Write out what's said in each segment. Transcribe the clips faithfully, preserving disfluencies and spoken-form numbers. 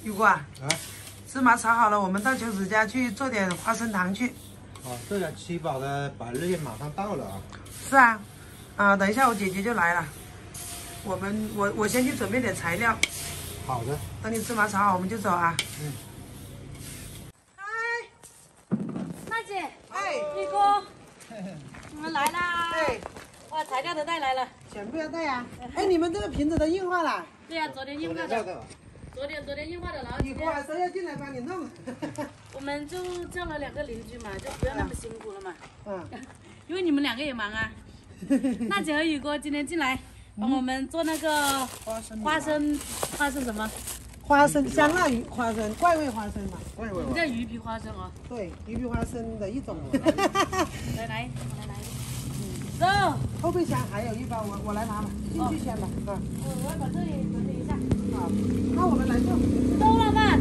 雨果啊， 啊， 芝麻炒好了，我们到秋子家去做点花生糖去。 哦，这家七宝的百日宴马上到了啊。 是啊，啊，等一下我姐姐就来了。我们我我先去准备点材料。 好的。 等你芝麻炒好，我们就走啊。 嗯。 嗨， 娜姐， 哎， 宇哥，我们来啦！ 哎， 哇，材料都带来了。 全部要带呀。哎，你们这个瓶子都硬化了。 对呀、昨天硬化的，昨天昨天硬化的，然后今雨果啊， 天谁要进来帮你弄？ 我们就叫了两个邻居嘛，就不要那么辛苦了嘛， 嗯。 因为你们两个也忙啊。娜姐和宇哥今天进来帮我们做那个花生米花生花生什么？ 花生香辣鱼花生，怪味花生嘛。 怪味我们叫鱼皮花生哦。 对，鱼皮花生的一种。 来来，来来，走。 后备箱还有一包，我我来拿吧，进去先吧。啊， 我我要把这里整理一下。 好，那我们来做。 周老板。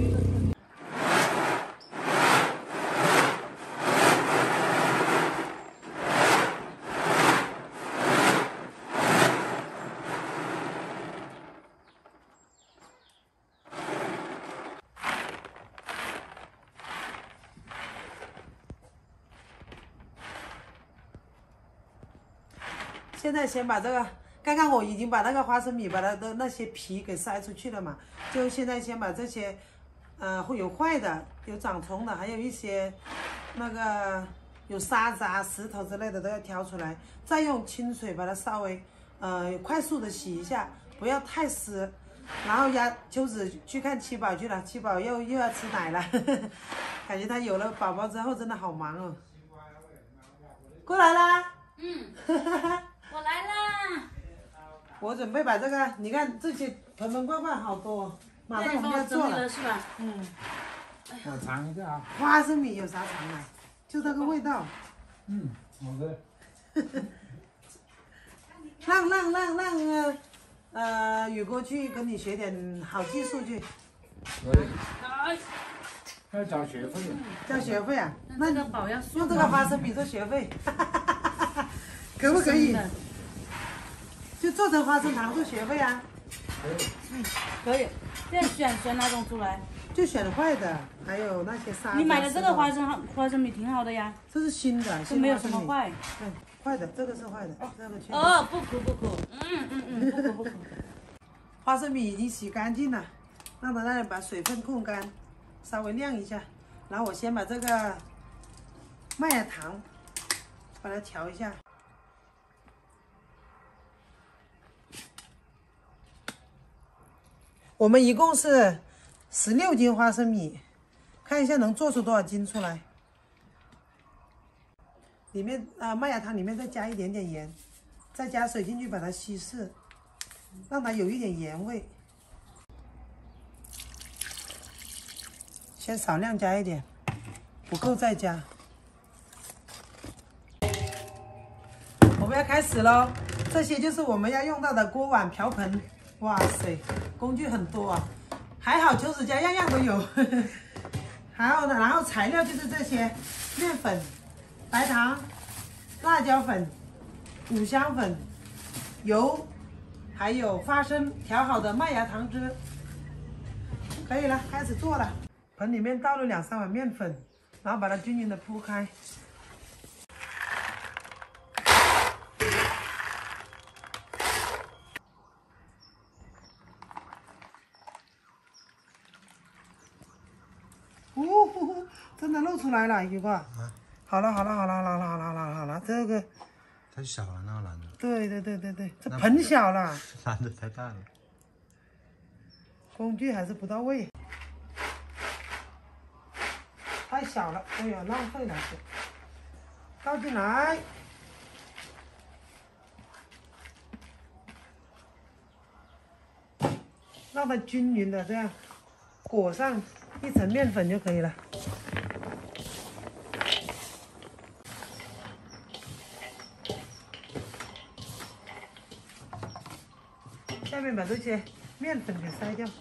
现在先把这个，刚刚我已经把那个花生米把它的那些皮给筛出去了嘛，就现在先把这些，呃，会有坏的，有长虫的，还有一些那个有沙子啊、石头之类的都要挑出来，再用清水把它稍微，呃，快速的洗一下，不要太湿。然后呀，秋子去看七宝去了，七宝又又要吃奶了，呵呵，感觉他有了宝宝之后真的好忙哦。过来啦。 嗯。我来啦！ 我准备把这个，你看这些盆盆罐罐好多，马上我们要做了， 是吧？ 嗯。 我尝一下啊。 花生米有啥尝啊？就这个味道。 嗯，好的。 让让让让呃呃宇哥去跟你学点好技术去。 可以。要交学费。 交学费啊？ 那这个宝要用这个花生米做学费，可不可以？就做成花生糖做学费啊？ 可以。 嗯，可以。现在选选哪种出来？ 就选坏的，还有那些沙。 你买的这个花生花生米挺好的呀。 这是新的， 这没有什么坏。 对，坏的，这个是坏的。这个去。 哦，不苦不苦，嗯嗯嗯，不苦不苦。 花生米已经洗干净了，让它那里把水分控干，稍微晾一下。然后我先把这个麦芽糖把它调一下。我们一共是十六斤花生米，看一下能做出多少斤出来。里面啊、呃，麦芽糖里面再加一点点盐，再加水进去把它稀释，让它有一点盐味。先少量加一点，不够再加。我们要开始喽，这些就是我们要用到的锅碗瓢盆。哇塞，工具很多啊！还好秋子家样样都有。还有呢，然后材料就是这些：面粉、白糖、辣椒粉、五香粉、油，还有花生调好的麦芽糖汁。可以了，开始做了。盆里面倒了两三碗面粉，然后把它均匀的铺开。呜呼呼，真的露出来了，宇哥。啊。好了好了好了好了好了好了好了好了，这个。 太小了那个篮子。 对对对对对，这盆小了。 篮子太大了。 工具还是不到位。太小了，哎呀，浪费了。倒进来，让它均匀的这样裹上一层面粉就可以了。下面把这些面粉给筛掉。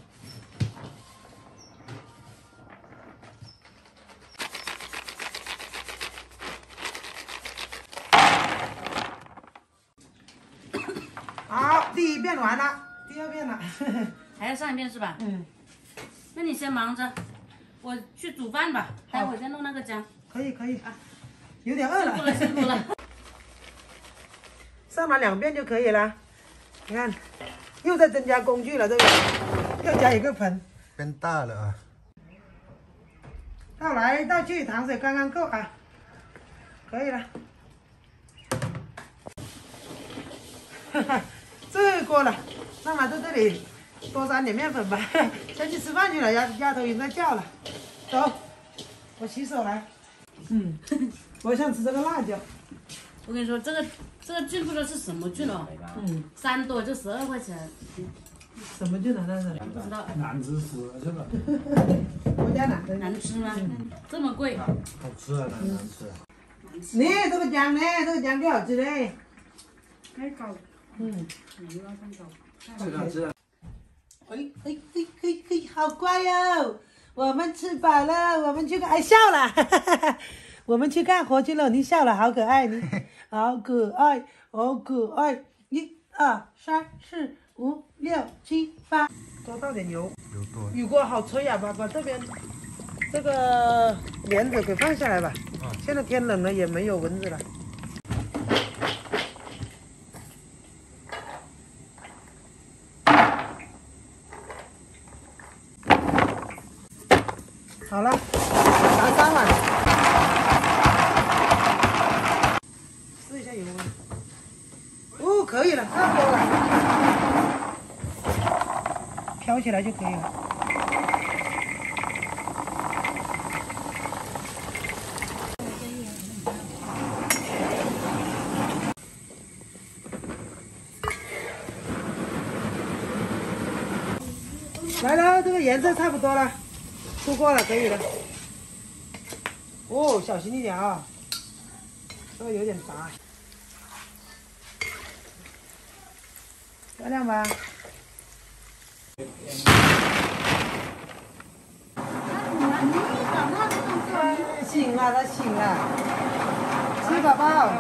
好，第一遍完了，第二遍了， 还要上一遍是吧？ 嗯， 那你先忙着，我去煮饭吧，待会儿再弄那个姜。 可以可以啊，有点饿了。 辛苦了辛苦了。 上满两遍就可以了。你看，又在增加工具了，这个又加一个盆， 变大了啊！ 倒来倒去，糖水刚刚够啊，可以了。哈哈，这锅了，那么在这里多撒点面粉吧。先去吃饭去了，丫丫头已经在叫了。走，我洗手来。嗯，我想吃这个辣椒。 我跟你说，这个这个菌不知道是什么菌哦， 嗯， 三朵就十二块钱， 什么菌啊？那是？ 不知道难吃死了是吧？ 我家哪的？ 难吃吗？这么贵？ 好吃啊，难难吃啊！ 呢，这个姜呢？这个姜最好吃嘞。 太高了， 嗯， 没要更高。 这个吃。 哎哎哎哎哎，好乖哟！我们吃饱了，我们去看，哎笑了，哈哈哈哈，我们去干活去了。你笑了，好可爱，你好可爱，好可爱。一二三四五六七八，多倒点油。 油多。 雨锅好吹呀、啊，把把这边这个帘子给放下来吧。 啊， 现在天冷了，也没有蚊子了。好了，拿三碗，试一下油温。哦，可以了，差不多了，飘起来就可以了。来了，这个颜色差不多了。出锅了，可以了。哦，小心一点啊，这个有点杂。漂亮吧？醒了，他醒了。吃宝宝。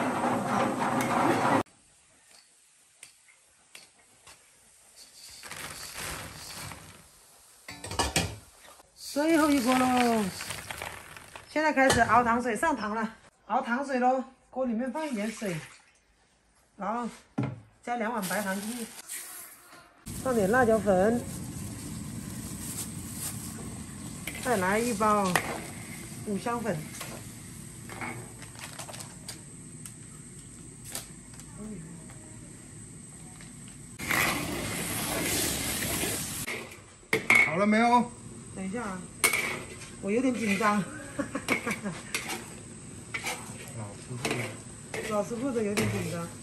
最后一锅喽，现在开始熬糖水，上糖了，熬糖水喽。锅里面放一点水，然后加两碗白糖进去，放点辣椒粉，再来一包五香粉， 好了没有？ 等一下啊，我有点紧张。 老师傅， 老师傅的有点紧张。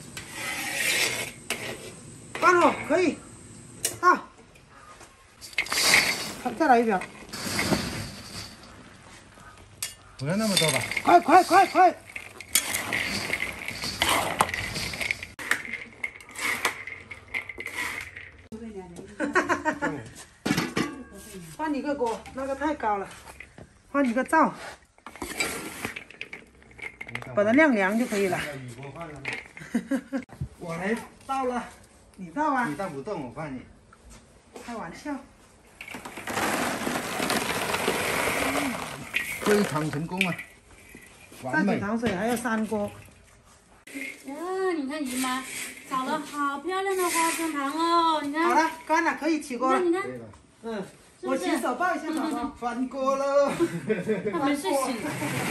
关了，可以。到。好，再来一瓢。 不要那么多吧。 快快快快！换一个锅，那个太高了，换一个灶，把它晾凉就可以了。 雨锅放了吗？ 我来倒了，你倒啊？ 你倒不动，我放你。 开玩笑。 非常成功啊！ 再完美。 煮糖水还要三锅。 呀，你看姨妈炒了好漂亮的花生糖哦，你看。 好了，干了，可以起锅了。 你看， 对了， 嗯， 是不是我洗手抱一下宝宝。 翻锅了。 还没睡醒，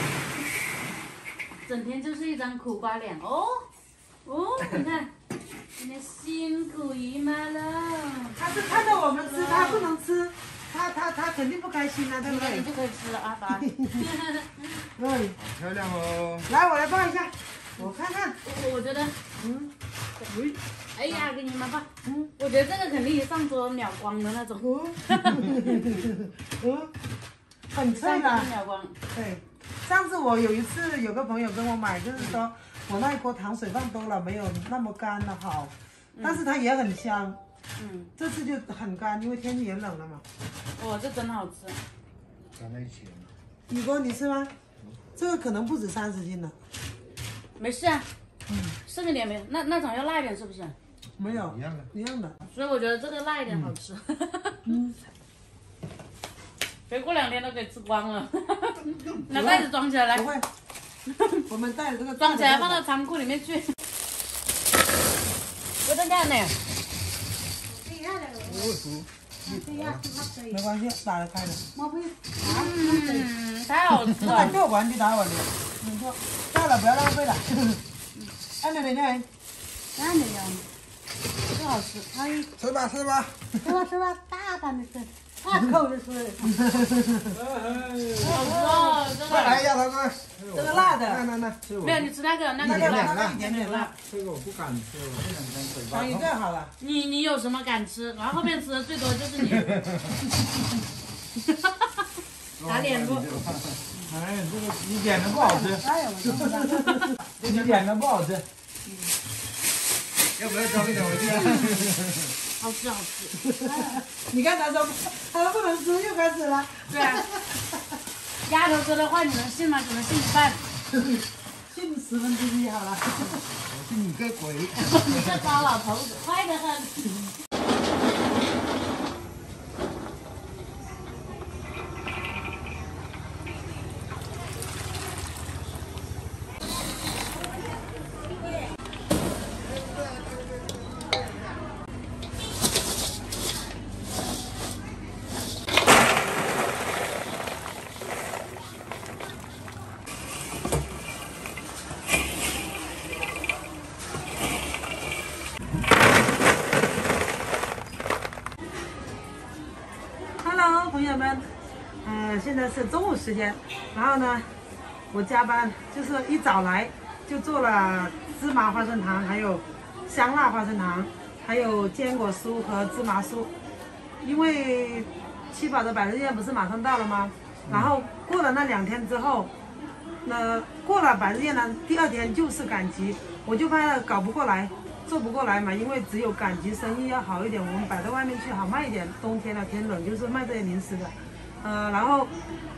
整天就是一张苦瓜脸哦。哦，你看，今天辛苦姨妈了。 他是看到我们吃，他不能吃，他他他肯定不开心啊，对不对？ 你就可以吃了啊，爸。 对， 漂亮哦。 来，我来抱一下，我看看。 我我觉得， 嗯， 哎呀，给你妈抱。 嗯， 我觉得这个肯定上桌秒光的那种。 哦，嗯，很脆上桌的。 秒光。 对，上次我有一次有个朋友跟我买，就是说我那一锅糖水放多了，没有那么干的好，但是它也很香。 嗯， 这次就很干，因为天气也冷了嘛。 哇，这真好吃。 粘在一起了。 雨哥，你吃吗？这个可能不止三十斤了。 没事啊，嗯，剩一点没有，那那种要辣一点是不是？ 没有， 一样的。 一样的。 所以我觉得这个辣一点好吃。 嗯， 别过两天都给吃光了。拿袋子装起来，来。 不会，我们带了这个装起来放到仓库里面去。我在干呢。 没关系，打得开的。 嗯，太好吃那了。 就玩去打碗里，你说，大了不要浪费了。按着你那， 按着呀，最好吃。哎， 吃吧吃吧。 吃吧吃吧，大胆的吃，大口的吃。好吃哦，这快来个。 呀，涛哥。 这个辣的， 来来来， 没有，你吃那个那个那个辣。 那个一点点辣， 这个我不敢吃，我这两天嘴巴尝一痛。 个好了。 你你有什么敢吃？然后后面吃的最多就是你。打脸不？ 哎，这个你点的不好吃， 哎呀，我你点的不好吃。 要不要装一点回去啊？ 好吃好吃。 你看他说他说不能吃，又开始了。 对啊。丫头说的话你能信吗？只能信一半。 信十分之一好了。 我信你个鬼！ 你这糟老头子，快得很。 Hello， 朋友们，呃，现在是中午时间，然后呢，我加班，就是一早来就做了芝麻花生糖，还有香辣花生糖，还有坚果酥和芝麻酥。因为七宝的百日宴不是马上到了吗？然后过了那两天之后，那过了百日宴呢，第二天就是赶集，我就怕搞不过来。做不过来嘛，因为只有赶集生意要好一点，我们摆到外面去好卖一点。冬天了，天冷就是卖这些零食的，呃，然后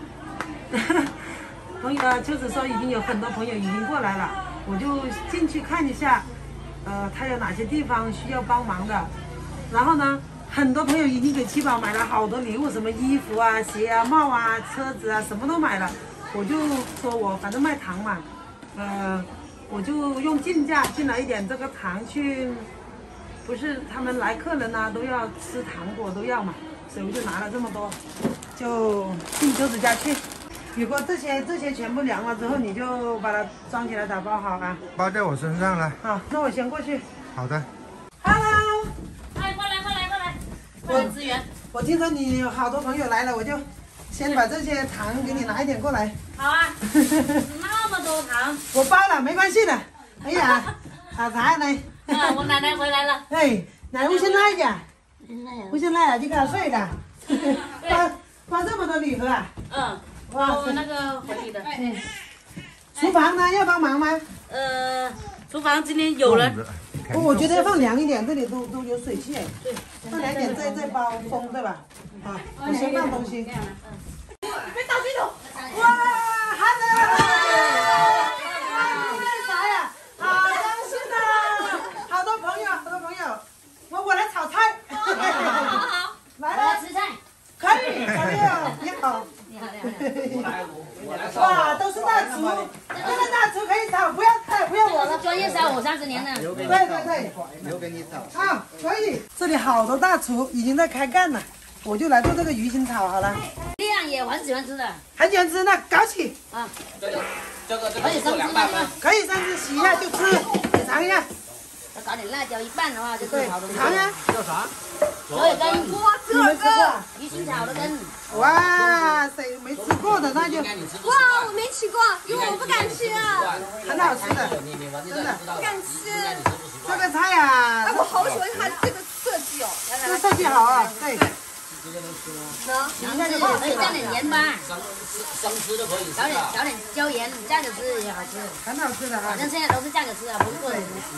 朋友呃，秋子说已经有很多朋友已经过来了，我就进去看一下，呃，他有哪些地方需要帮忙的。然后呢，很多朋友已经给七宝买了好多礼物，什么衣服啊、鞋啊、帽啊、车子啊，什么都买了。我就说我反正卖糖嘛，呃。我就用进价进了一点这个糖去，不是他们来客人呐、啊、都要吃糖果都要嘛，所以我就拿了这么多，就进秋子家去。如果这些这些全部凉了之后，你就把它装起来打包好啊。 包在我身上了。 好，那我先过去。 好的。 Hello， 哎，过来过来过来，过来支援。 我听说你有好多朋友来了，我就先把这些糖给你拿一点过来。 好啊。那么多糖。 我包了，没关系的。哎呀，好茶呢。 啊，我奶奶回来了。 哎，奶奶，我先来一点。我先来了，就给他睡的。包包这么多礼盒啊？ 嗯。 哇， 我那个回礼的。 嗯。厨房呢？要帮忙吗？ 呃，厨房今天有人。 我我觉得要放凉一点，这里都都有水汽。对。放凉一点再再包封，对吧？啊，我先放东西。别倒水桶。哇，好的。啥呀？好高兴啊！好多朋友，好多朋友。我我来炒菜。好好好。来了。 吃菜。 可以，小六，你好。 你好，你好。 我来哇，都是大厨，这个大厨可以炒，不要太不要我了。 专业烧火三十年了。 对对对， 留给你炒。 好，可以。这里好多大厨已经在开干了，我就来做这个鱼腥草好了。 这样也很喜欢吃的。 很喜欢吃，那搞起。 啊。 这个这个这可以个做凉拌吗？ 可以上次洗一下就吃，你尝一下。 要搞点辣椒，一拌的话就是对， 好的。 尝呀。 叫啥？ 所有根。 你们吃过？ 鱼腥草的根。 哇塞，没吃过的那就哇， 我没吃过，因为我不敢吃啊， 很好吃的， 真的不敢吃。 这个菜呀， 哎，我好喜欢它这个设计哦， 这设计好啊，对。 能，可以可以加点盐巴， 生生吃都可以吃少点的。 少点椒盐，这样子吃也好吃。 很好吃的啊反。正现在都是这样子吃啊，不是做的。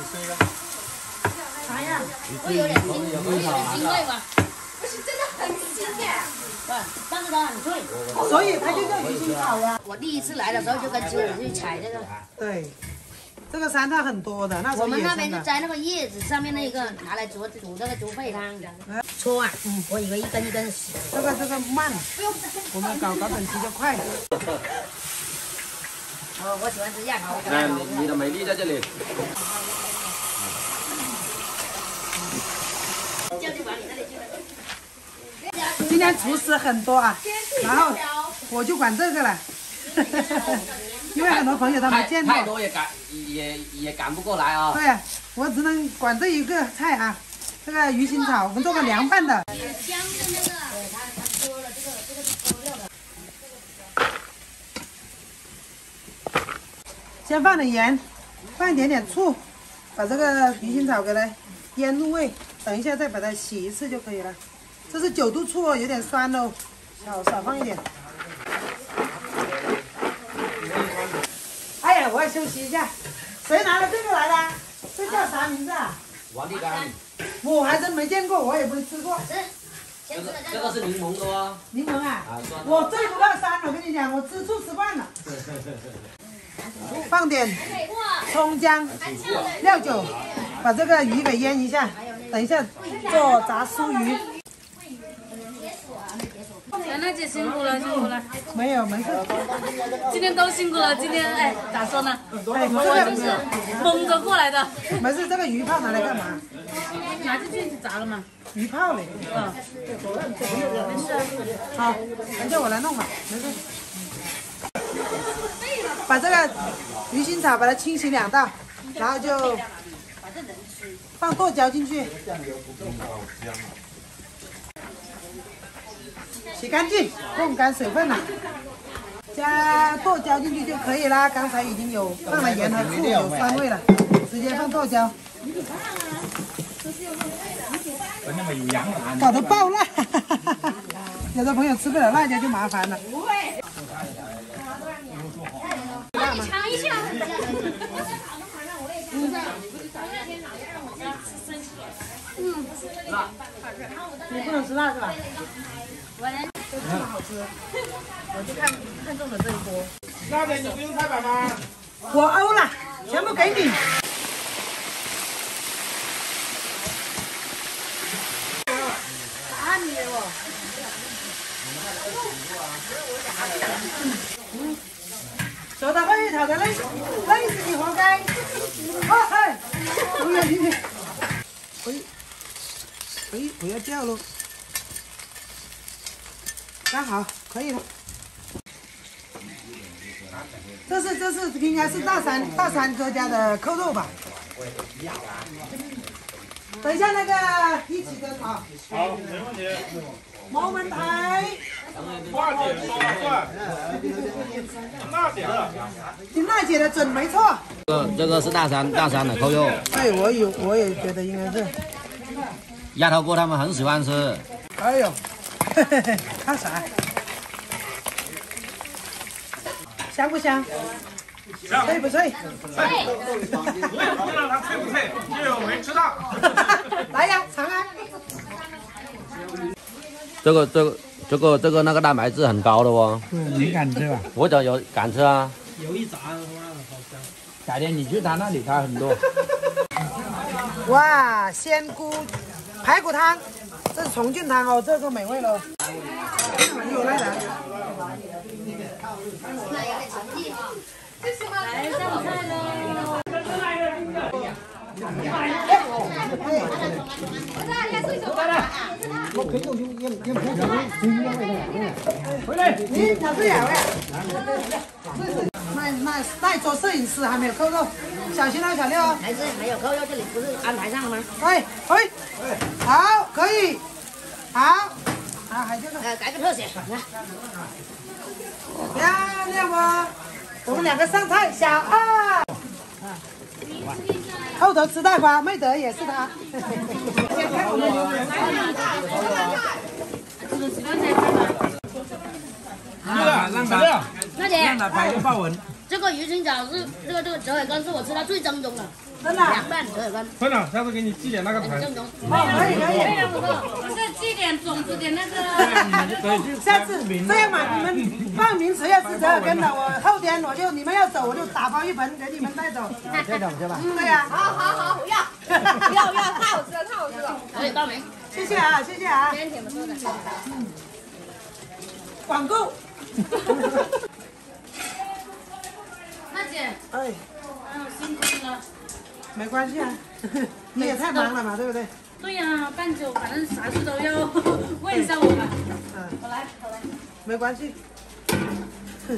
啥呀？ 会有点腥，会有点腥味吧？ 不是真的很新耶。 对，但是它很脆。 所以它就叫鱼腥草呀。 我第一次来的时候就跟秋子去采这个， 对。 这个山它很多的，那时我候野们那边是生的。 摘那个叶子上面那个拿来煮煮那个猪肺汤。搓啊，嗯，我以为一根一根洗。 这个这个慢，我们搞搞整齐就快。 哦，我喜欢吃亚桃。 哎，你你的美丽在这里。 今天厨师很多啊，然后我就管这个了，因为很多朋友他没见过。 太多也赶也也赶不过来啊。 对，我只能管这一个菜啊，这个鱼腥草，我们做个凉拌的。 香的那个，对，他他说了，这个这个是勾料的。 先放点盐，放一点点醋，把这个鱼腥草给它腌入味，等一下再把它洗一次就可以了。这是九度醋哦，有点酸哦，少少放一点。哎呀，我要休息一下。谁拿了这个来的？这叫啥名字啊？ 王地干， 我还真没见过，我也没吃过。 吃， 这个先吃了再这个是柠檬的哦。 柠檬啊， 啊，酸的。 我最不怕酸，我跟你讲，我吃醋吃惯了。放点葱姜、料酒，把这个鱼给腌一下。等一下做炸酥鱼。 小娜姐辛苦了，辛苦了， 没有，没事。 今天都辛苦了。今天哎，咋说呢？ 哎， 我这就是个蒙着过来的。 没事，这个鱼泡拿来干嘛？ 拿进去炸了吗？ 鱼泡嘞。 嗯，没事啊。 好，等下我来弄吧，没事。把这个鱼腥草把它清洗两道，然后就放剁椒进去，洗干净，烘干水分了，加剁椒进去就可以啦。刚才已经有放了盐和醋，有酸味了，直接放剁椒。 那么有洋啊！ 搞得爆辣，有的朋友吃不了辣椒就麻烦了。不会。 帮你尝一下。 嗯，你不能吃辣是吧？ 我能。 这么好吃，我就看看中了这一波。 辣姐，你不用菜板吗？ 我欧了，全部给你。 啥你给我？ 嗯，说到会炒的累，累死你活该。啊嗨，不要听听。哎，哎，不要叫喽。刚好可以了。这是这是应该是大山大山哥家的扣肉吧？等一下那个一起跟啊。 好，没问题。 毛门台。 花姐说了算。辣姐的。 你娜姐的准没错。 这个这个是大山大山的扣肉。 对，我有我也觉得应该是。 鸭头哥他们很喜欢吃。 哎呦，嘿嘿嘿，看啥？香不香？ 香。 脆不脆？ 脆。我也不知道它脆不脆，因为我没吃到。 来呀，尝啊！ 这个这个这个这个那个蛋白质很高的哦。 嗯，你敢吃吧？ 我早有敢吃啊。 油一炸的话好香。改天你去他那里，他很多。 哇，鲜菇排骨汤，这是重庆汤哦，这个美味喽。有来的。 来上菜喽！ 回来， 你哪是呀喂？那那那一桌摄影师还没有扣肉，小心啊，小六哦。 还是还有扣肉，这里不是安排上了吗？ 哎哎，好，可以，好，好，还有这个呃，改个特写，来。 漂亮不？我们两个上菜，小二。后头吃大瓜，妹德也是他。先看我们。 啊，让他娜姐， 让他拍个豹纹。 这个鱼腥草是这个这个折耳根是我吃到最正宗的， 真的啊。 凉拌折耳根， 村长，下次给你寄点那个团。 很正宗。 哦，可以可以。 非常不错，这寄点种你煮点那个。 下次这样嘛，你们报名十月十二根的，我后天我就你们要走，我就打包一盆给你们带走。 这种是吧？ 对呀。 好好好，我要，不要不要，太好吃了，太好吃了。 可以报名。 谢谢啊，谢谢啊。 今天挺不错的。 嗯。广购。 娜姐， 哎， 哎呦，辛苦你了。 没关系啊，你也太忙了嘛，对不对？ 对呀、啊，办酒反正啥事都要问一下我嘛。嗯，我来，我来。 没关系。哼。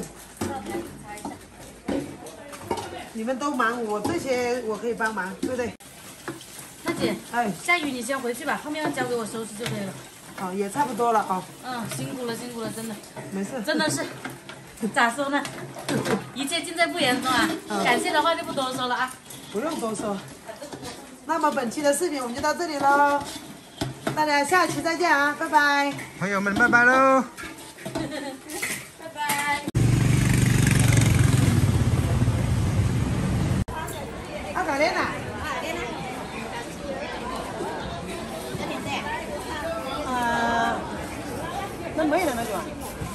你们都忙，我这些我可以帮忙，对不对？ 娜姐， 哎， 下雨你先回去吧，后面要交给我收拾就可以了。 哦，也差不多了哦。 嗯，辛苦了，辛苦了，真的。 没事。 真的是，咋说呢？一切尽在不言中啊！感谢的话就不多说了啊。 不用多说。那么本期的视频我们就到这里喽，大家下期再见啊，拜拜。 朋友们，拜拜喽。 拜拜。 阿卡莲娜。啊，那没人那就。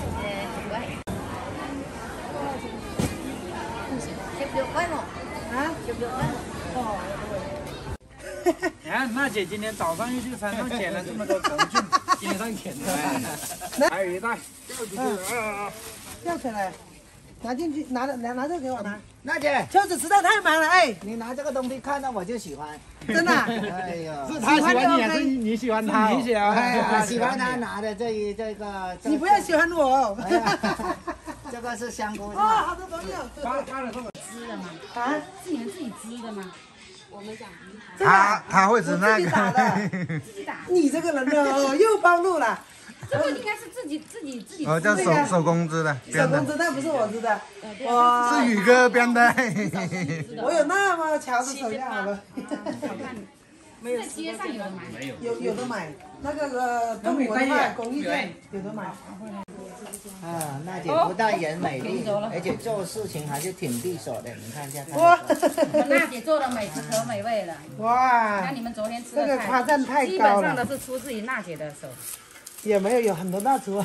啊，哦。 你看娜姐今天早上又去山上捡了这么多虫菌，街上捡的，还有一袋，掉出去了， 掉起来，拿进去，拿拿拿这个给我拿。 娜姐， 秋子实在太忙了，哎， 你拿这个东西看到我就喜欢， 真的。 哎呀， 是他喜欢你，还是你喜欢他？你喜欢， 哎呀，喜欢他拿的这一这个。 你不要喜欢我。 这个是香菇。 哇，好多朋友。 发发了这个织的吗？ 啊？ 是你们自己织的吗？我们讲。 他他会织那个。 自己打。 你这个人哦，又暴露了。 这个应该是自己自己自己。 哦，叫手手工织的， 手工织的不是我织的，我是宇哥编的。 我有那么巧的手艺好了。 没有，在街上有的买。没有。 有有的买，那个呃中国的话工艺店有的买。 啊，娜姐不但人美丽，而且做事情还是挺利索的。你看一下。 哇，娜姐做的美食可美味了。 哇， 那你们昨天吃的这个夸赞太高了。 基本上都是出自于娜姐的手。 也没有有很多大厨。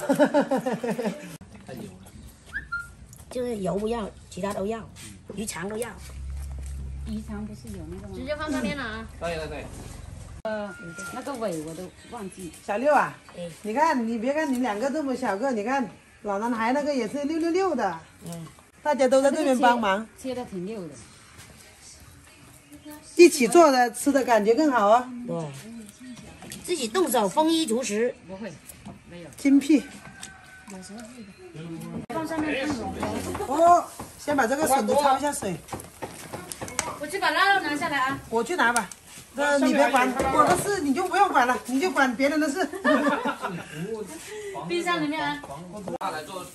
就是油不要，其他都要，鱼肠都要。 鱼肠不是有那个吗？ 直接放上面了啊。 可以了，可以。 呃，那个尾我都忘记。 小六啊， 哎， 你看你别看你两个这么小个，你看老男孩那个也是六六六的。嗯，大家都在这边帮忙， 切的挺溜的。 一起做的吃的感觉更好啊。 对。自己动手丰衣足食， 不会，没有精辟。 有时候会的。放上面放软哦，先把这个笋子焯一下水。 我去把腊肉拿下来啊！ 我去拿吧。那你别管我的事，你就不用管了，你就管别人的事。 冰箱里面啊。 来做。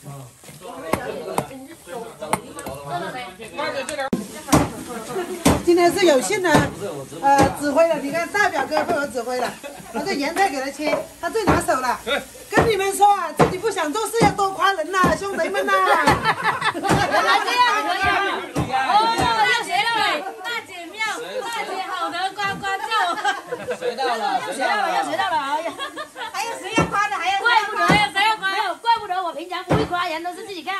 今天是有幸的，呃，指挥了。你看大表哥被我指挥了，那个盐菜给他切，他最拿手了。跟你们说啊，自己不想做事要多夸人呐，兄弟们呐。 原来这样可以啊！哦，要学了哎，大姐妙，大姐好的呱呱叫。 学到了， 学到了，要学到了啊！ 还有谁要夸的？还有怪不得还有谁要夸？怪不得我平常不会夸人，都是自己干。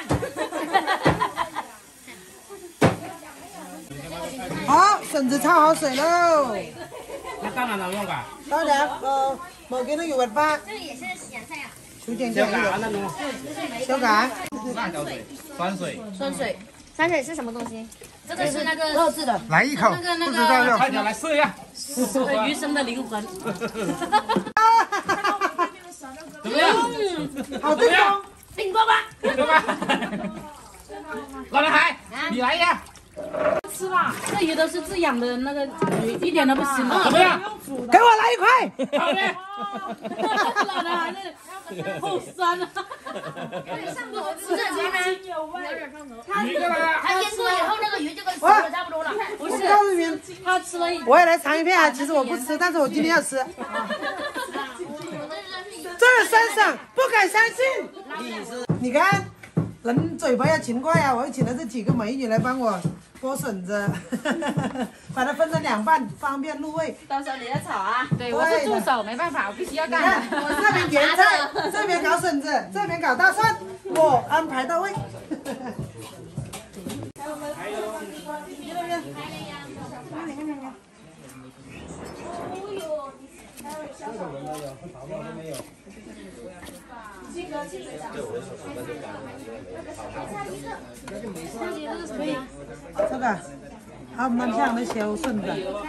好，笋子焯好水喽。 那當然有用㗎。 當然，誒冇幾多肉核花。 这个也是咸菜啊。 小醬醬呢個。小嘎。 辣椒水、酸水。 酸水，酸水是什么东西？ 这个是那个肉质的。 来一口， 那个那不知道就。 菜鸟来试一下。 鱼生的灵魂。 怎么样？ 好正宗。 冰棒棒。 对吧？老男孩，你来一下。 吃吧，这鱼都是自养的那个鱼，一点都不腥了。 怎么样？ 给我来一块。 好的。 老男孩那好酸啊！ 上头吃这鱼呢，有点上头。 它一个来。 它腌过以后，那个鱼就跟熟的差不多了。 不是， 告诉你们， 他吃了一。 我也来尝一片啊！其实我不吃，但是我今天要吃。这身上不敢相信。你看，人嘴巴要勤快啊！我请了这几个美女来帮我剥笋子，把它分成两半，方便入味。 到时候你要炒啊？ 对，我是助手，没办法，我必须要干的。 我这边腌菜，这边搞笋子，这边搞大蒜，我安排到位。这个，还有焖香的小笋子，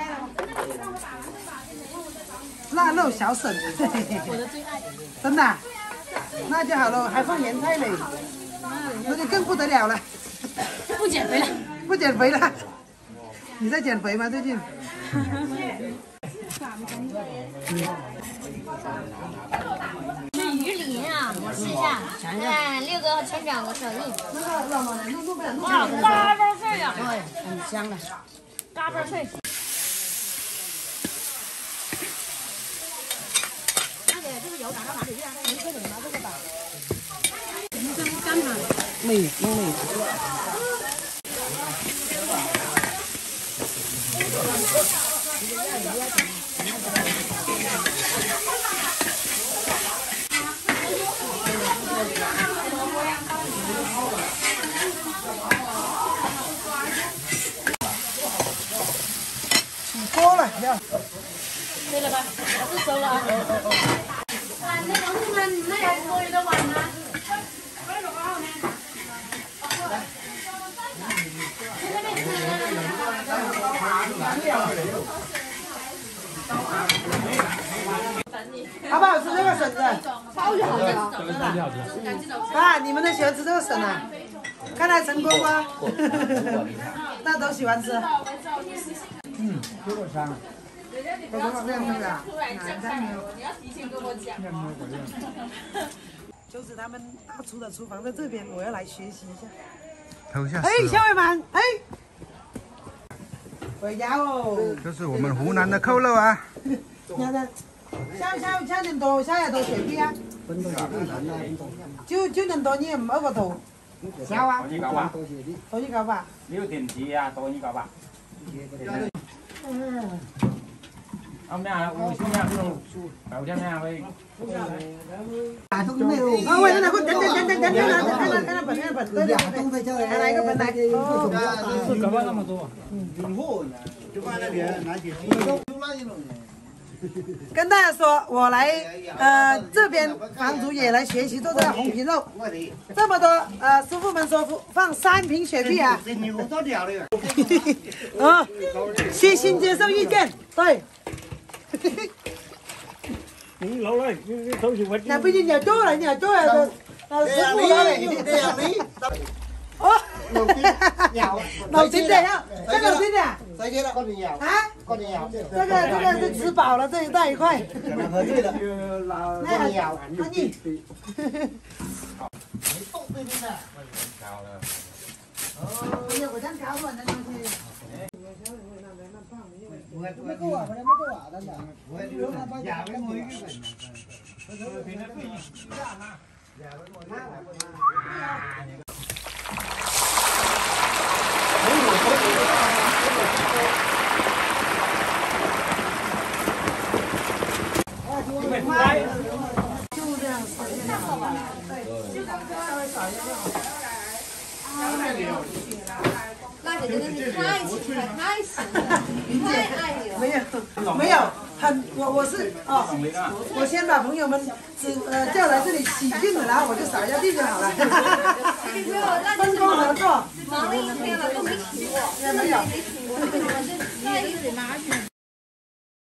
腊肉小笋，我的最爱，真的，那就好了，还放盐菜嘞，那就更不得了了， 不减肥了， 不减肥了，你在减肥吗？最近？ 是鱼鳞啊，我试一下，看六个千掌的手艺。 那个老妈弄弄不了， 哇，嘎嘣脆呀！ 对，很香的， 嘎嘣脆。 那个这个油打到哪里去啊？能吃点吗？这个吧。 没弄没。多了要。 对了吧？我是收了啊。啊，那同志们，那有多余的碗吗？ 好不好吃这个笋子？ 超级好吃啊！ 啊，你们都喜欢吃这个笋啊？看来成功吗？那都喜欢吃。 嗯，有点香。 都多少量是不是？ 突然降下来了，你要提前跟我讲。 就是他们大厨的厨房在这边，我要来学习一下。 偷一下。 哎，小伟们，哎，回家哦。 这是我们湖南的扣肉啊。 现在，下下下年多下日到雪碧啊？就就年多你唔一個圖。小啊。 多二九八。 多二九八。 呢個甜子啊，多二九八。嗯。ông nhà uống xuống nhà luôn, bảo cho nhà với. À không này luôn. Ờ, quên này, quên đánh đánh đánh đánh đánh đánh đánh đánh đánh bẩn đánh bẩn. Tôi không phải chơi. Cái này cái bẩn này. Tôi cảm ơn các bạn tôi. 跟大家说，我来呃这边房主也来学习做这个红皮肉，这么多呃师傅们说放三瓶雪碧啊，啊，虚心接受意见，对。 你老嚟，你到時揾。 那畢竟有多了，有多了的，呃師傅了。哦，老金的要，这个老金的。 再见了，过年有啊， 过年有。 这个这个是吃饱了，这一带一块。 喝醉了， 那个有，那你。哦，我真搞混了东西。ไม่กลัวไม่ได้ไม่กลัวนั่นแหละอย่าไปมือ就这样少一点，对，就稍微少一点。 娜姐真的是太勤快、太行了，太爱你了。 没有，没有，很我我是哦，我先把朋友们只呃叫来这里洗净了，然后我就扫一下地就好了。分工合作。 忙了一天了都没请我，真的没请我，我就在一直拿去。